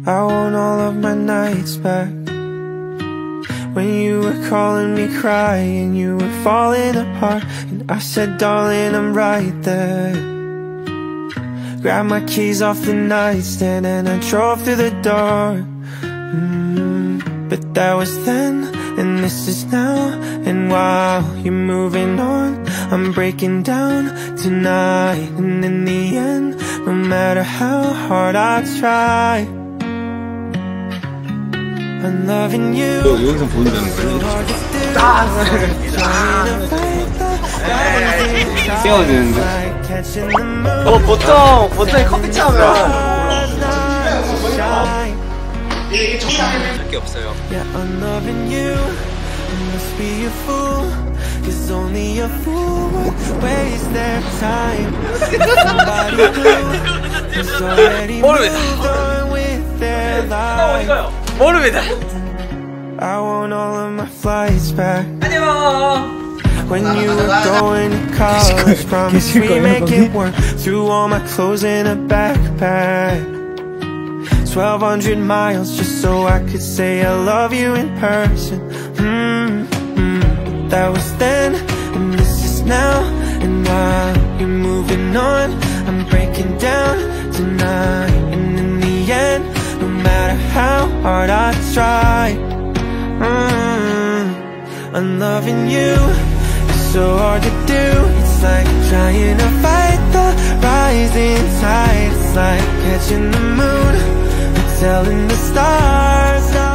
I want all of my nights back. When you were calling me crying, you were falling apart, and I said, darling, I'm right there. Grabbed my keys off the nightstand and I drove through the door. But that was then, and this is now. And while you're moving on, I'm breaking down tonight. And in the end, no matter how hard I try, I'm loving you. 여기서 보인다는 거예요? 띄워주는데. 보통 커피 차면 이게 정말 게 없어요. Yeah, I'm loving you. You must be a fool, 'cause only a fool would waste their time. Somebody who's already moved on with their life. 모릅니다. I want all of my flights back. 안녕. When you were going to college, promise we make it work. Threw all my clothes in a backpack. 1,200 miles just so I could say I love you in person. That was then, and this is now. And while you're moving on, I'm breaking down tonight. And in the end, no matter how hard I try, I'm loving you. It's so hard to do. It's like trying to fight the rising tide. It's like catching the moon, telling the stars